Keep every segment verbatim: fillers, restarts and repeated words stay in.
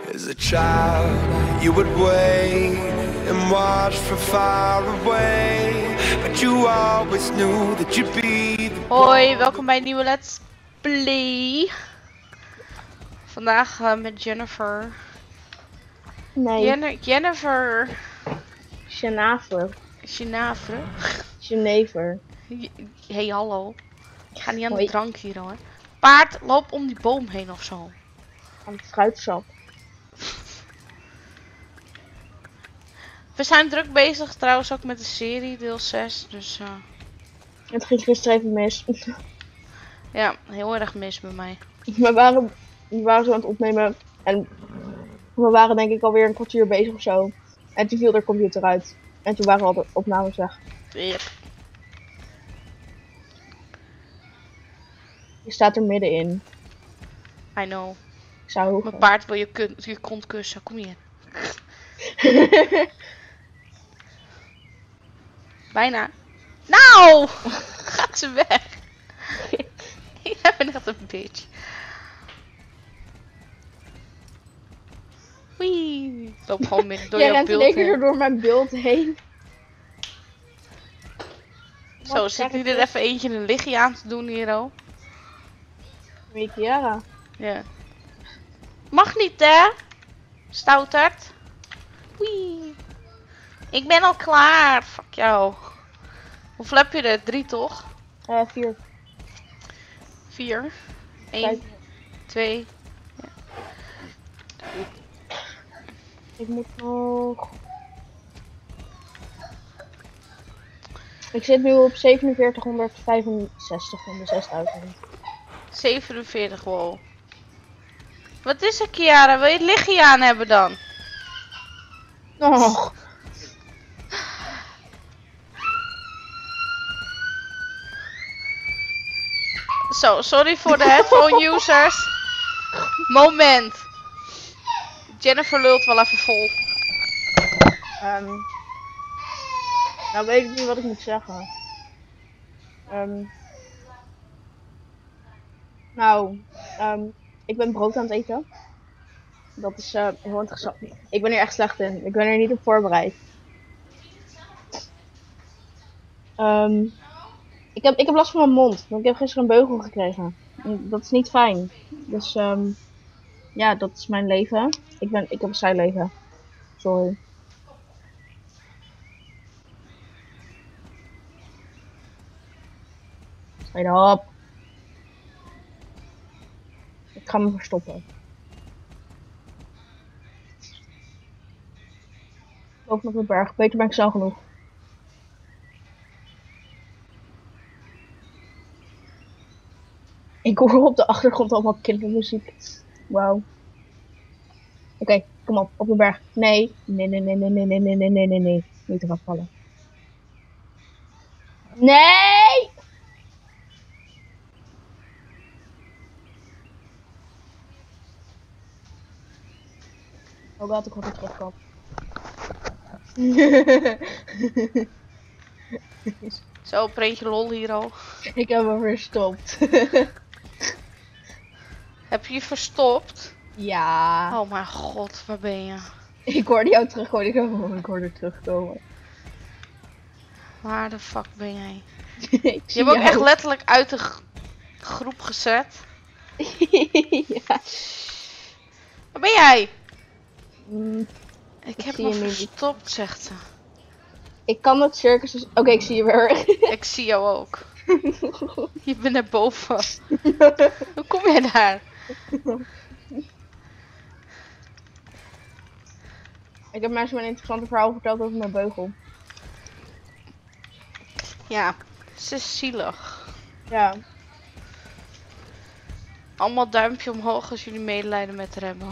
As a child, you would wait and watch from far away, but you always knew that you'd be the Hoi, welkom bij een nieuwe Let's Play. Vandaag uh, met Jennifer. Nee. Jen Jennifer. Genever. Genever. Genever. Hey, hallo. Ik ga niet aan Hoi. de drank hier hoor. Paard, loop om die boom heen of zo. Aan het fruitsap. We zijn druk bezig trouwens ook met de serie, deel zes. Dus uh, Het ging gisteren even mis. ja, heel erg mis bij mij. We waren, we waren zo aan het opnemen. En we waren denk ik alweer een kwartier bezig of zo. En toen viel de computer uit. En toen waren al de opnames weg. Yep. Je staat er middenin. I know. Ik zou hoger. Mijn paard wil je, kun je kont kussen. Kom hier. Bijna. Nou! Gaat ze weg. Ik ben echt een bitch. Wee. Ik loop gewoon midden door Jij jouw rent in beeld één keer heen. door mijn beeld heen. Zo, Wat zit zeg hier ik er even eentje een lichtje aan te doen hier al. Mikiara. Ja. Mag niet hè? Stouterd. Wee. Ik ben al klaar. Fuck jou. Hoeveel heb je er? Drie toch? Eh, vier. Vier. Eén. Kijk, Twee. ik moet nog... Ik zit nu op zevenenveertighonderdvijfenzestig van de zesduizend. zevenenveertig, wow. Wat is er, Kiara? Wil je het lichtje aan hebben dan? Oh. Zo, sorry voor de headphone users. Moment. Jennifer lult wel even vol. Um, nou weet ik niet wat ik moet zeggen. Um, nou, um, ik ben brood aan het eten. Dat is uh, heel interessant. Ik ben er echt slecht in. Ik ben er niet op voorbereid. Um, ik, heb, ik heb last van mijn mond. Want ik heb gisteren een beugel gekregen. En dat is niet fijn. Dus um, ja, dat is mijn leven. Ik, ben, ik heb een saai leven. Sorry. Sta op. Ik ga me verstoppen. Loop nog een berg. Beter ben ik snel genoeg. Ik hoor op de achtergrond allemaal kindermuziek. Wauw. Oké, okay, kom op. Op de berg. Nee. Nee, nee, nee, nee, nee, nee, nee, nee, nee, nee, nee. Niet eraf vallen. Nee! Oh god, ik hoop dat ik terugkom. Zo, prentje lol hier al. Ik heb hem verstopt. Heb je je verstopt? Ja. Oh mijn god, waar ben je? Ik hoorde jou terugkomen. Ik, oh, ik hoorde terugkomen. Waar de fuck ben jij? Ik Je zie hebt ook jou. echt letterlijk uit de g- groep gezet. Ja. Waar ben jij? Mm, Ik Ik heb zie me je nu niet. verstopt, zegt ze. ik kan het circus... Dus... Oké, okay, ik zie je weer. Ik zie jou ook. Je bent naar boven. Hoe kom jij daar? Ik heb mensen een interessante verhaal verteld over mijn beugel. Ja, ze is zielig. Ja. Allemaal duimpje omhoog als jullie medelijden met haar hebben.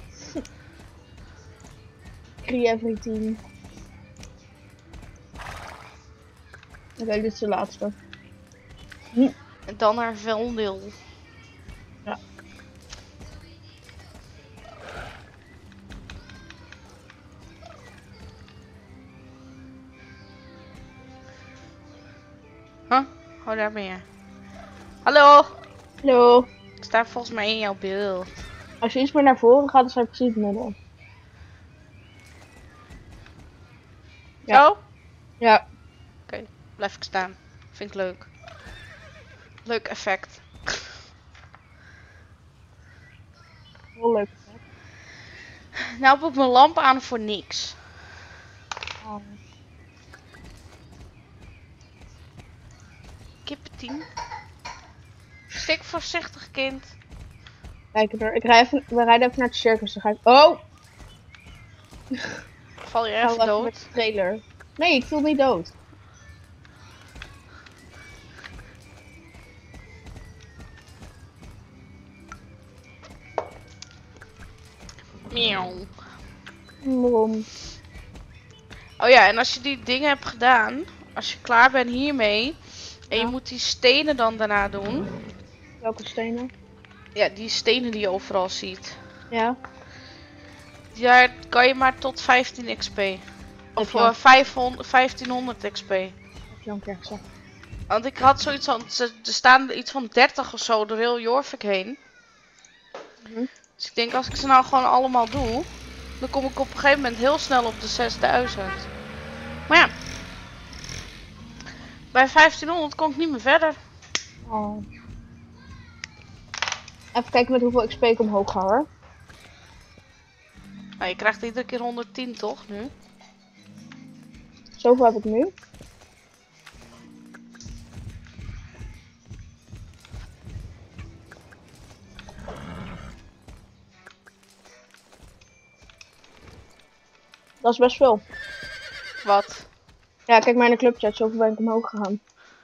Cree every team. Oké, okay, dit is de laatste. Hm. En dan haar vuilnil. Ja. Huh? Oh, daar ben je. Hallo! Hallo. Ik sta volgens mij in jouw beeld. Als je iets meer naar voren gaat, dan sta je precies in het midden. Ja. Zo? Ja. Oké, blijf ik staan. Vind ik leuk. Leuk effect. Heel leuk. Nou heb ik mijn lamp aan voor niks. Oh. Kippetien. Stik voorzichtig, kind. Kijk er. Ik rij even, we rijden even naar het circus. Dan ga ik. Oh! Val je Gaan we even even met dood? de trailer. Nee, ik viel niet dood. Miauw. Waarom? Oh ja, en als je die dingen hebt gedaan, als je klaar bent hiermee, en je Ja. moet die stenen dan daarna doen. Welke stenen? Ja, die stenen die je overal ziet. Ja. Daar kan je maar tot vijftien X P. Of je al- uh, vijfhonderd, vijftienhonderd X P. Heb je al een keer gezegd. Want ik had zoiets van, ze- er staan er iets van dertig of zo door heel Jorvik heen. Mhm. Dus ik denk, als ik ze nou gewoon allemaal doe, dan kom ik op een gegeven moment heel snel op de zesduizend. Maar ja, bij vijftienhonderd kom ik niet meer verder. Oh. Even kijken met hoeveel X P ik omhoog ga hoor. Nou, je krijgt iedere keer honderdtien toch, nu? Zoveel heb ik nu. Dat is best veel. Wat? Ja, kijk maar in de clubchat. Zoveel ben ik omhoog gegaan.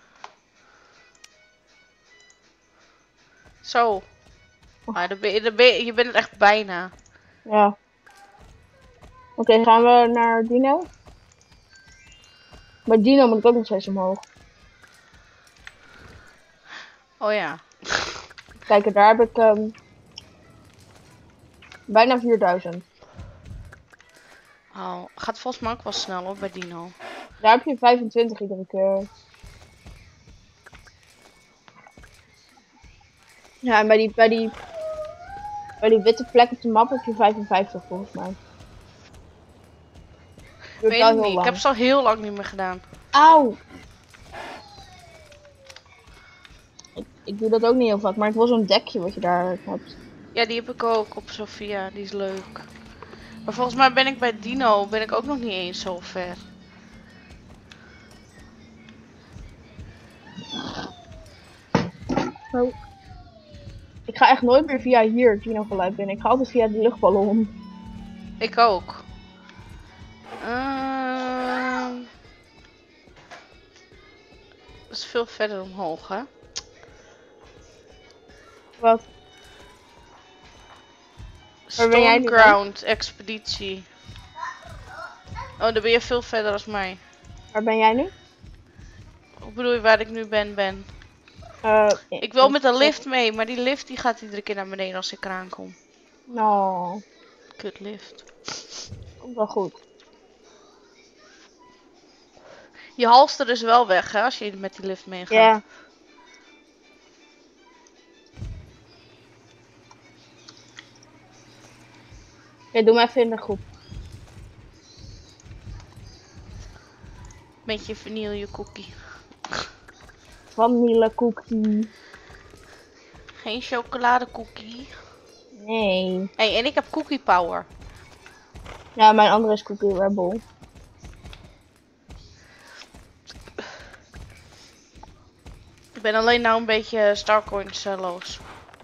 Zo. Maar dan ben je, dan ben je, je bent het echt bijna. Ja. Oké, gaan we naar Dino? Bij Dino moet ik ook nog steeds omhoog. Oh ja. Kijk, daar heb ik um, bijna vierduizend. Oh, gaat volgens mij ook wel snel hoor, bij Dino. Daar heb je vijfentwintig iedere keer. Ja, en bij die, bij die, bij die witte plek op de map heb je vijfenvijftig volgens mij. Duurt Weet wel ik heel niet, ik lang. heb ze al heel lang niet meer gedaan. Auw! Ik, ik doe dat ook niet heel vaak, maar ik wil zo'n dekje wat je daar hebt. Ja, die heb ik ook op Sophia, die is leuk. Maar volgens mij ben ik bij Dino, ben ik ook nog niet eens zo ver. Oh. Ik ga echt nooit meer via hier Dino geluid binnen. Ik ga altijd via de luchtballon. Ik ook. Ehm dat is veel verder omhoog, hè? Wat? Waar ben jij nu dan? Stoneground expeditie. Oh, dan ben je veel verder als mij. Waar ben jij nu? Hoe bedoel je waar ik nu ben, ben? Uh, Ik wil met de lift mee, maar die lift die gaat iedere keer naar beneden als ik eraan kom. Nou, Kut lift. komt wel goed. Je halster is wel weg, hè, als je met die lift meegaat. Ja. Oké, doe maar even in de groep. Met je vanille cookie. Vanillecookie. Geen chocoladecookie. Nee. Hey, en ik heb cookie power. Ja, mijn andere is Cookie Rebel. Ik ben alleen nou een beetje Starcoins uh, los.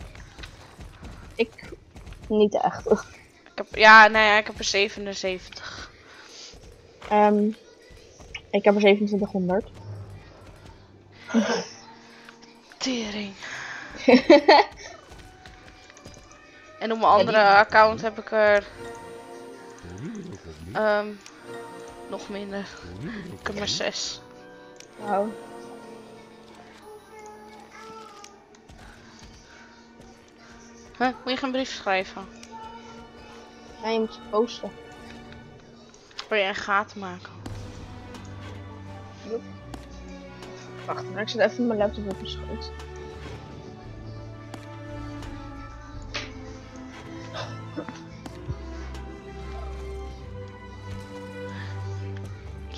Ik niet echt. Ik heb, ja, nee, ja, ik heb er zevenenzeventig. Um, ik heb er zevenentwintighonderd. Tering. En op mijn andere account heb ik er um, nog minder. Ik heb maar zes. Wauw. Huh? Moet je geen brief schrijven? Nee, je moet ze posten. Wil je een gaten maken? Wacht, maar ik zet even mijn laptop op mijn schoot.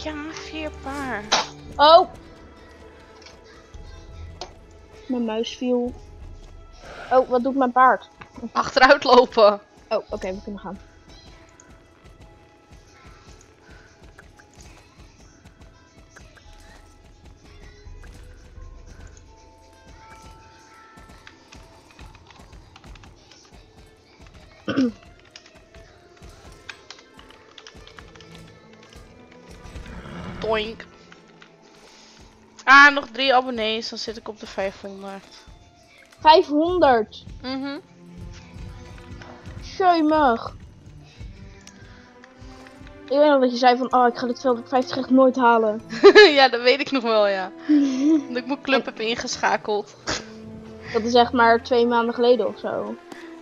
Ja, vier paar. Oh! Mijn muis viel. Oh, wat doet mijn paard? Achteruit lopen. Oh, oké, we kunnen gaan. Toink. Ah, nog drie abonnees, dan zit ik op de vijfhonderd. vijfhonderd! Mhm. Schuimig. Ik weet nog dat je zei van, oh, ik ga dit tweehonderdvijftig echt nooit halen. Ja, dat weet ik nog wel, ja. Dat ik mijn club heb ingeschakeld. Dat is echt maar twee maanden geleden of zo.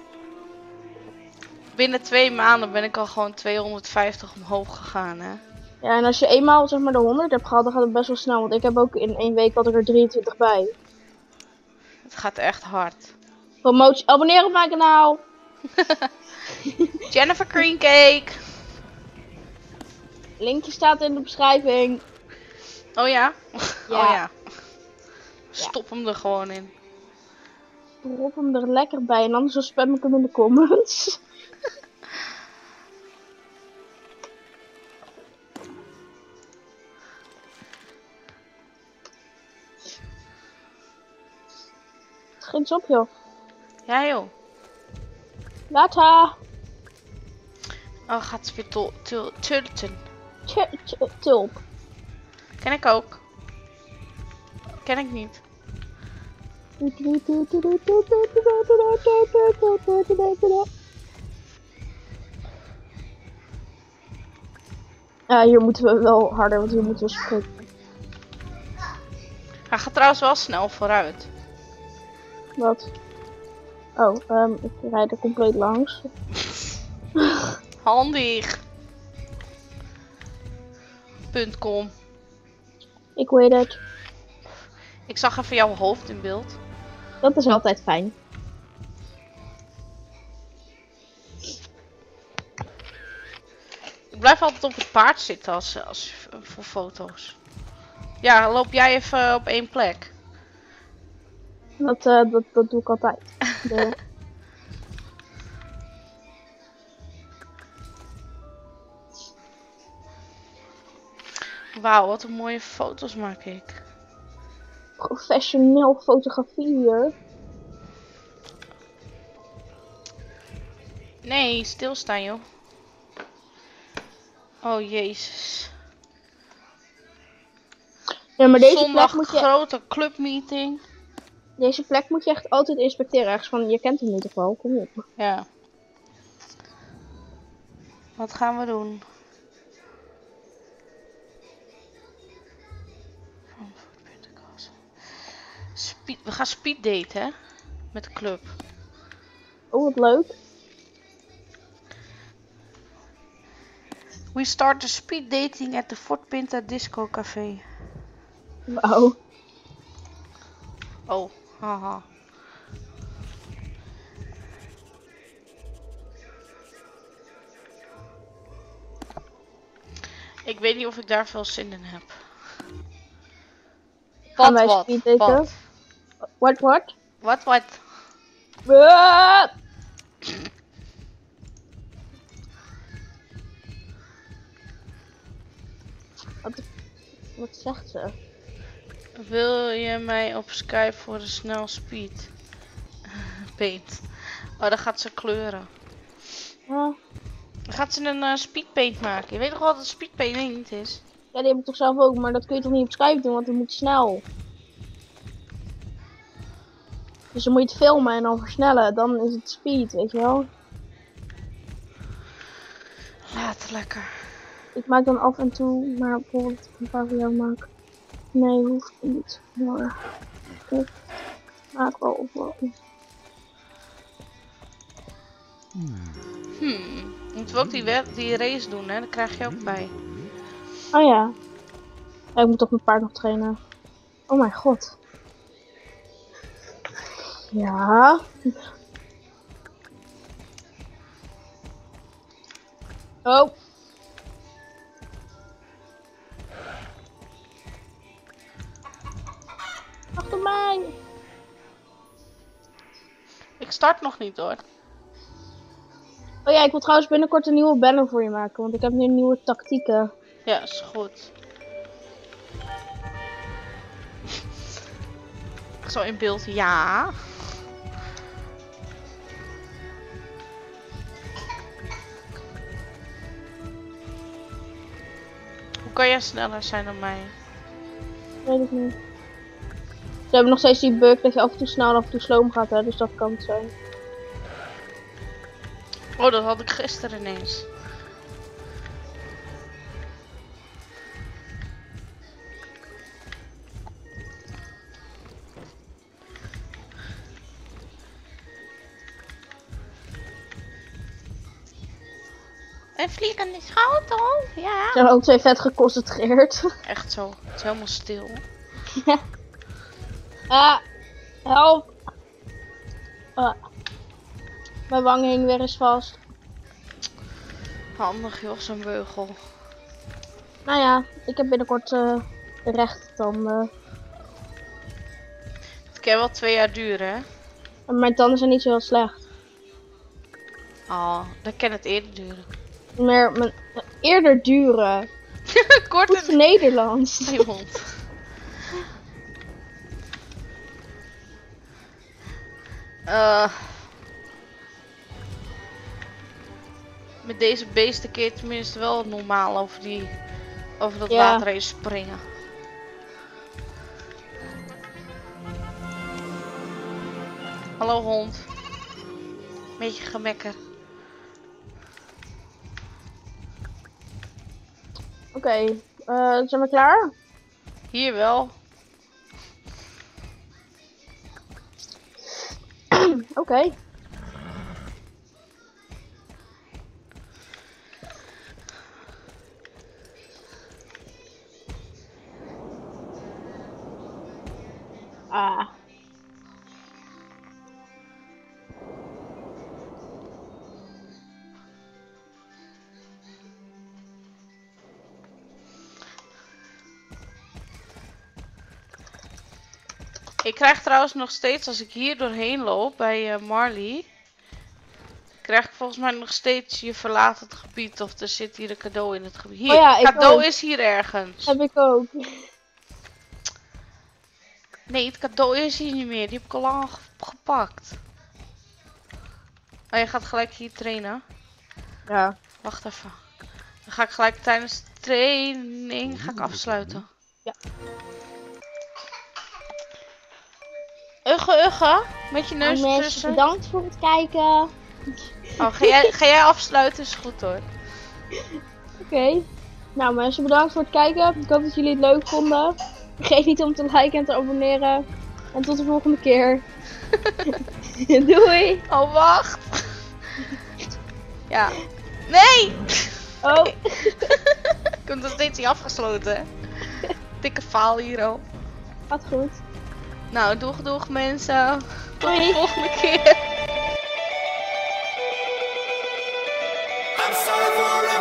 Binnen twee maanden ben ik al gewoon tweehonderdvijftig omhoog gegaan, hè. Ja, en als je eenmaal zeg maar de honderd hebt gehad, dan gaat het best wel snel. Want ik heb ook in één week had ik er drieëntwintig bij. Het gaat echt hard. Promotie, abonneer op mijn kanaal. Jennifer Cream Cake. Linkje staat in de beschrijving. Oh ja? Ja. Oh ja. Stop hem er gewoon in. Drop hem er lekker bij en anders spam ik hem in de comments. Schiet eens op, joh. Ja joh. Later. Oh, gaat ze weer tul- tul- tulten. Tj- tj- Tulp. Ken ik ook. Ken ik niet. Ja, hier moeten we wel harder, want hier moeten we spreken. Hij gaat trouwens wel snel vooruit. Wat? Oh, um, ik rijd er compleet langs. Handig. .com. Ik weet het. Ik zag even jouw hoofd in beeld. Dat is altijd fijn. Ik blijf altijd op het paard zitten als, als voor foto's. Ja, loop jij even op één plek. Dat, uh, dat, dat doe ik altijd. De... Wauw, wat een mooie foto's maak ik. Professioneel fotografie hier. Nee, stilstaan joh. Oh jezus. Ja, maar deze Zondag plek, moet je, grote clubmeeting. deze plek moet je echt altijd inspecteren. Ergens van, je kent hem in ieder geval. Kom op. Ja. Wat gaan we doen? Speed, we gaan speed daten, hè? Met de club. Oh, wat leuk. We start the speed dating at the Fort Pinta Disco Café. Wauw. Oh, haha. Ik weet niet of ik daar veel zin in heb. Gaan Wat, wij wat, speed daten? wat? What, what? Wat, wat? Wat? Wat, wat zegt ze? Wil je mij op Skype voor een snel speed? Paint. Oh, dan gaat ze kleuren. Ja. Dan gaat ze een uh, speed paint maken. Je weet toch wel dat speed paint niet is? Ja, die heb ik toch zelf ook, maar dat kun je toch niet op Skype doen, want het moet snel. Dus dan moet je het filmen en dan versnellen, dan is het speed, weet je wel. Laat lekker. Ik maak dan af en toe, maar bijvoorbeeld een paar voor jou maak. Nee, hoeft niet. Maar ik maak wel op wel. Hmm. Moeten we ook die, wer- die race doen, hè? Daar krijg je ook bij. Oh ja. Ja, ik moet toch mijn paard nog trainen. Oh mijn god. Ja. Oh. Wacht op mij. Ik start nog niet hoor. Oh ja, ik wil trouwens binnenkort een nieuwe banner voor je maken, want ik heb nu nieuwe tactieken. Ja, is goed. Zo in beeld, ja. Hoe kan jij sneller zijn dan mij? Weet ik niet. Ze hebben nog steeds die bug dat je af en toe snel en af en toe sloom gaat, hè, dus dat kan het zijn. Oh, dat had ik gisteren ineens. Een vliegende schotel, ja. Ze zijn ook twee vet geconcentreerd. Echt zo, het is helemaal stil. Ah, help. Ah. Mijn wang hing weer eens vast. Handig joh, zo'n beugel. Nou ja, ik heb binnenkort uh, recht tanden. Het kan wel twee jaar duren, hè? En mijn tanden zijn niet zo heel slecht. Oh, dan kan het eerder duren. Maar mijn, eerder duren. Kort Goed en... Nederlands. Je hond. Uh, met deze beesten kun je tenminste wel normaal over, die, over dat Ja. water heen springen. Hallo hond. Beetje gemekker. Oké, okay, uh, zijn we klaar? Hier wel. Oké. Okay. Ah. Ik krijg trouwens nog steeds, als ik hier doorheen loop bij uh, Marley, krijg ik volgens mij nog steeds je verlaat het gebied of er zit hier een cadeau in het gebied. Hier, oh ja, het cadeau ook. is hier ergens. Heb ik ook. Nee, het cadeau is hier niet meer. Die heb ik al lang gepakt. Oh, je gaat gelijk hier trainen. Ja. Wacht even. Dan ga ik gelijk tijdens de training ga ik afsluiten. Ja. Ugge, ugge. Met je neus Nou, ertussen. mensen, bedankt voor het kijken. Oh, ga jij, ga jij afsluiten? Is goed hoor. Oké. Okay. Nou mensen, bedankt voor het kijken. Ik hoop dat jullie het leuk vonden. Vergeet niet om te liken en te abonneren. En tot de volgende keer. Doei. Oh, wacht. Ja. Nee! Oh. Ik heb nog steeds niet afgesloten. Hè? Dikke faal hier al. Gaat goed. Nou, doeg doeg mensen. Tot Doei. de volgende keer. I'm sorry for